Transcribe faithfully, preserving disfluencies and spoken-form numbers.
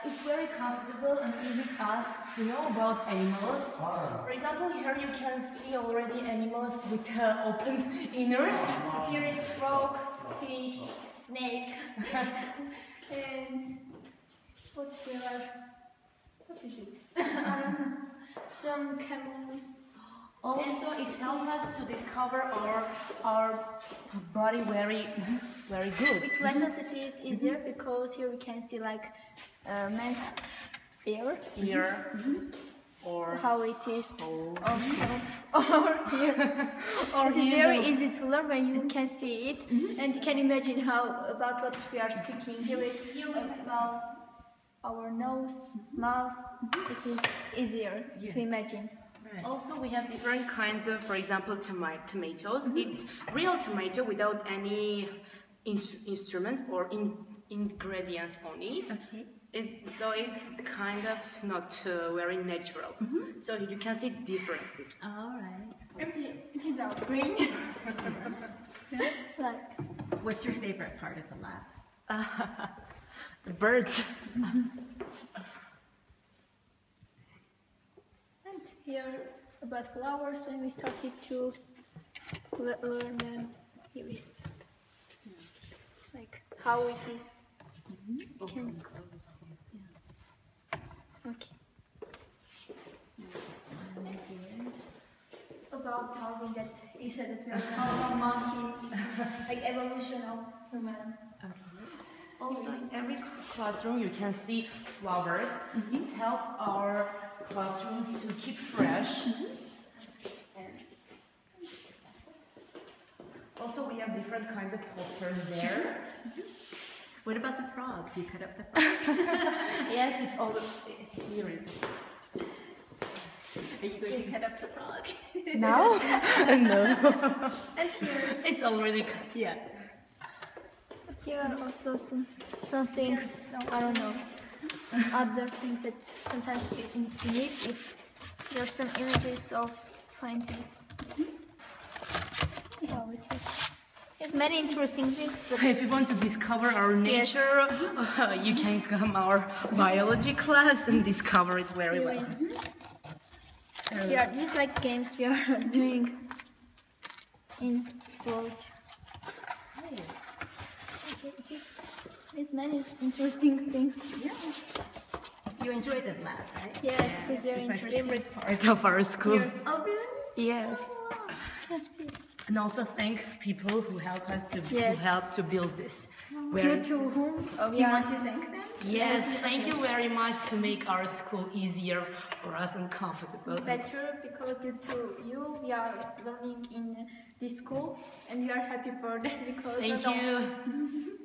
it's very comfortable and easy for us to know about animals. For example, here you can see already animals with uh, open inners. Here is frog, fish, snake, and what there are, what is it? I don't know. Some camels. Also, it helps us to discover our our body very, very good. With lessons it is easier because here we can see like uh, man's ear, Here, mm-hmm. or how it is, oh. or, or here. or It is here very no. easy to learn when you can see it, mm-hmm. and you can imagine how about what we are speaking. Here is about our nose, mouth. It is easier yeah. to imagine. Right. Also, we have different kinds of, for example, toma tomatoes. Mm-hmm. It's real tomato without any in instruments or in ingredients on it. Okay. It, so it's kind of not uh, very natural. Mm-hmm. So you can see differences. All right. It is our brain. Like. What's your favorite part of the lab? Uh, the birds. And here about flowers, when we started to le learn them, here is like how it is. Mm-hmm. Can... Yeah. Okay. About Darwin, that he said that we are all monkeys, like evolution of human. Okay. Also, in every classroom you can see flowers. Mm-hmm. It helps our classroom to keep fresh. Mm-hmm. And also, we have different kinds of posters there. Mm-hmm. What about the frog? Do you cut up the frog? Yes, it's all here is. Are you going to cut up the frog? Now? No. And here it's already cut. Yeah. But there are also some some things, I don't know, other things that sometimes we need if there are some images of plants. How it is. There's many interesting things. So if you want to discover our nature, yes. uh, you can come our biology class and discover it very Here well. Is, yeah, these like games we are doing in college. Okay, it is, there's many interesting things. Yeah. You enjoy the lab, right? Yes, it is very it's my interesting. favorite part of our school. Here. Oh, really? Yes. Oh, yes. And also thanks people who help us to Yes. who help to build this. Due to whom? Oh, do you want to thank them? Yes, thank you very much to make our school easier for us and comfortable. Better because due to you we are learning in this school and we are happy for that because Thank you.